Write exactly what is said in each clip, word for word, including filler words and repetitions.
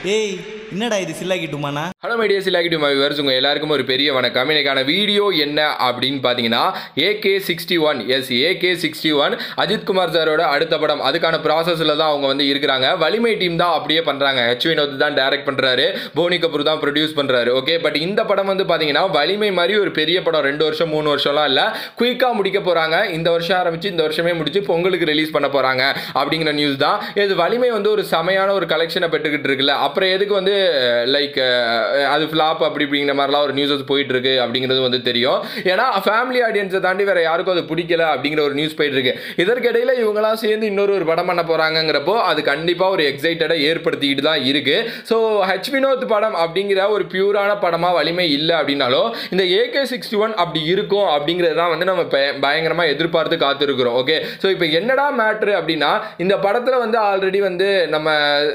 ஏய் என்னடா இது சில்லாக்கி டுமானா? Hello my dear Chillaki Duma viewers, உங்கள் எல்லாருக்கும் ஒரு பெரிய வணக்கம். இன்னைக்கான வீடியோ என்ன அப்படின்னு பார்த்தீங்கன்னா AK sixty one yes AK sixty one Ajith Kumar சாரோட அடுத்த படம். அதுக்கான ப்ராசஸில் தான் அவங்க வந்து இருக்கிறாங்க. வலிமை டீம் தான் அப்படியே பண்ணுறாங்க. ஹெச் வினோத் தான் டைரக்ட் பண்ணுறாரு, போனி கபூர் தான் ப்ரொடியூஸ் பண்ணுறாரு. ஓகே, பட் இந்த படம் வந்து பார்த்தீங்கன்னா வலிமை மாதிரி ஒரு பெரிய படம் ரெண்டு வருஷம் மூணு வருஷம்லாம் இல்லை, குயிக்காக முடிக்க போகிறாங்க. இந்த வருஷம் ஆரம்பிச்சு இந்த வருஷமே முடிச்சு பொங்கலுக்கு ரிலீஸ் பண்ண போகிறாங்க அப்படிங்கிற நியூஸ் தான். இது வலிமை வந்து ஒரு செமையான ஒரு கலெக்ஷனை பெற்றுக்கிட்டு இருக்குல்ல, அப்புறம் எதுக்கு வந்து லைக் அது ஃப்ளாப் அப்படி அப்படிங்கிற மாதிரிலாம் ஒரு நியூஸஸ் போயிட்டு இருக்கு அப்படிங்கிறது வந்து தெரியும். ஏன்னா ஃபேமிலி ஆடியன்ஸை தாண்டி வேற யாருக்கும் அது பிடிக்கல அப்படிங்கிற ஒரு நியூஸ் போயிட்டு இருக்கு. இதற்கிடையில் இவங்களாம் சேர்ந்து இன்னொரு ஒரு படம் பண்ண போறாங்கிறப்போ அது கண்டிப்பாக ஒரு எக்ஸைட்டடை ஏற்படுத்திக்கிட்டு தான் இருக்கு. ஸோ ஹெச் வினோத் படம் அப்படிங்கிற ஒரு பியூரான படமா வலிமை இல்லை அப்படின்னாலும் இந்த ஏகே சிக்ஸ்டி ஒன் அப்படி இருக்கும் அப்படிங்கிறது தான் வந்து நம்ம பயங்கரமாக எதிர்பார்த்து காத்திருக்கிறோம். ஓகே, ஸோ இப்போ என்னடா மேட்ரு அப்படின்னா இந்த படத்தில் வந்து ஆல்ரெடி வந்து நம்ம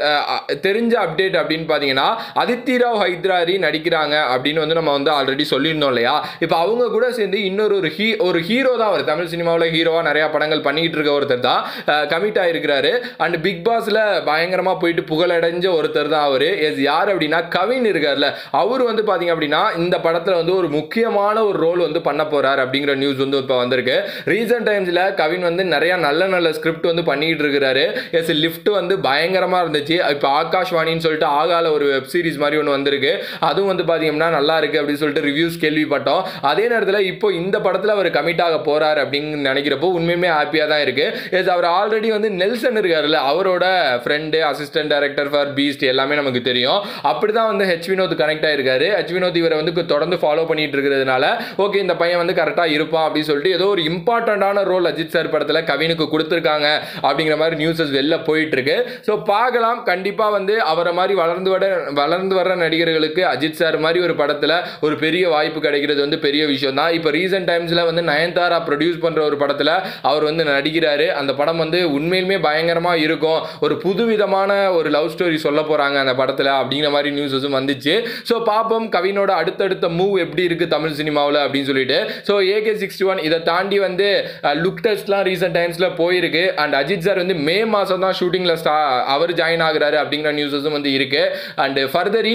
தெரிஞ்ச அப்டேட் அப்படின்னு பார்த்தீங்கன்னா அதித்திராவ் ஹைத்ராரி நடிக்கிறாங்க அப்படின்னு வந்து நம்ம வந்து ஆல்ரெடி சொல்லியிருந்தோம் இல்லையா. இப்போ அவங்க கூட சேர்ந்து இன்னொரு ஒரு ஹீ ஒரு ஹீரோ தான் அவர் தமிழ் சினிமாவில் ஹீரோவாக நிறையா படங்கள் பண்ணிக்கிட்டு இருக்க ஒருத்தர் தான் கமிட் ஆகிருக்கிறாரு. அண்ட் பிக் பாஸில் பயங்கரமாக போயிட்டு புகழடைஞ்ச ஒருத்தர் தான் அவர். எஸ் யார் அப்படின்னா கவின் இருக்கார்ல, அவர் வந்து பார்த்தீங்க அப்படின்னா இந்த படத்தில் வந்து ஒரு முக்கியமான ஒரு ரோல் வந்து பண்ண போகிறார் அப்படிங்கிற நியூஸ் வந்து இப்போ வந்திருக்கு. ரீசெண்ட் டைம்ஸில் கவின் வந்து நிறையா நல்ல நல்ல ஸ்கிரிப்ட் வந்து பண்ணிக்கிட்டு இருக்கிறாரு. எஸ் லிஃப்ட் வந்து பயங்கரமாக இருந்துச்சு. இப்போ ஆகாஷ்வாணின்னு சொல்லிட்டு ஆகால ஒரு வெப் சீரிஸ் மாதிரி ஒன்று வந்திருக்கு, அதுவும் வந்து பார்த்தீங்கன்னா நல்லா இருக்கு அப்படின்னு சொல்லிட்டு ரிவ்யூஸ் கேள்விப்பட்டோம். அதே நேரத்தில் இப்போ இந்த படத்தில் அவர் கமிட் ஆக போறாரு அப்படின்னு நினைக்கிறப்போ உண்மையுமே ஹாப்பியாக தான் இருக்கு. எஸ் அவர் ஆல்ரெடி வந்து நெல்சன் இருக்காருல்ல, அவரோட friend assistant director for Beast எல்லாமே நமக்கு தெரியும். அப்படி தான் வந்து ஹெச் வினோத் கனெக்ட் ஆயிருக்காரு. ஹெச் வினோத் இவரை வந்து தொடர்ந்து ஃபாலோ பண்ணிட்டு இருக்கிறதுனால ஓகே இந்த பையன் வந்து கரெக்டாக இருப்பான் அப்படின்னு சொல்லிட்டு ஏதோ ஒரு இம்பார்ட்டண்டான ரோல் அஜித் சார் படத்தில் கவினுக்கு கொடுத்துருக்காங்க அப்படிங்கிற மாதிரி நியூஸஸ் வெளில போயிட்டு இருக்கு. ஸோ பார்க்கலாம், கண்டிப்பாக வந்து அவரை மாதிரி வளர்ந்து வர வளர்ந்து வர நடிகர்களுக்கு அஜித் சார் மாதிரி ஒரு படத்தில் ஒரு பெரிய வாய்ப்பு கிடைக்கிறது வந்து பெரிய விஷயம் தான். இப்போ ரீசெண்ட் டைம்ஸில் வந்து நயன்தாரா ப்ரொடியூஸ் பண்ணுற ஒரு படத்தில் அவர் வந்து நடிக்கிறாரு. அந்த படம் வந்து உண்மையிலுமே பயங்கரமாக இருக்கும். ஒரு புதுவிதமான ஒரு லவ் ஸ்டோரி சொல்ல போகிறாங்க அந்த படத்தில் அப்படிங்கிற மாதிரி நியூஸஸும் வந்துச்சு. ஸோ பாப்போம் கவினோட அடுத்தடுத்த மூவ் எப்படி இருக்குது தமிழ் சினிமாவில் அப்படின்னு சொல்லிட்டு. ஸோ ஏகே சிக்ஸ்டி ஒன் இதை தாண்டி வந்து லுக் டெஸ்ட்லாம் ரீசெண்ட் டைம்ஸில் போயிருக்கு. அண்ட் அஜித் சார் வந்து மே மாதம் தான் ஷூட்டிங்கில் ஸ்டா அவர் ஜாயின் ஆகுறாரு அப்படிங்கிற நியூஸஸும் வந்து இருக்கு. அண்ட் ஃபர்தரி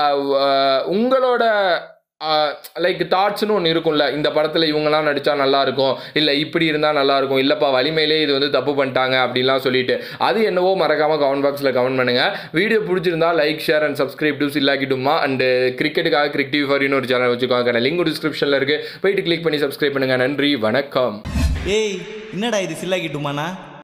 உங்களோட லைக் தாட்ஸ்னு ஒன்று இருக்கும்ல, இந்த படத்தில் இவங்கெல்லாம் நடித்தா நல்லாயிருக்கும், இல்லை இப்படி இருந்தால் நல்லாயிருக்கும், இல்லைப்பா வலிமையிலே இது வந்து தப்பு பண்ணிட்டாங்க அப்படின்லாம் சொல்லிட்டு அது என்னவோ மறக்காமல் கமெண்ட் பாக்ஸில் கமெண்ட் பண்ணுங்கள். வீடியோ பிடிச்சிருந்தா like share and subscribe to Chillaki Duma. And கிரிக்கெட்டுக்காக கிரிக் டிவி ஃபார் இன்னொரு சேனல் வச்சுக்கோங்க, லிங்க் டிஸ்கிரிப்ஷனில் இருக்குது, போயிட்டு கிளிக் பண்ணி சப்ஸ்கிரைப் பண்ணுங்கள். நன்றி, வணக்கம். ஏய் என்னடா இது சில்லாக்கி டுமானா?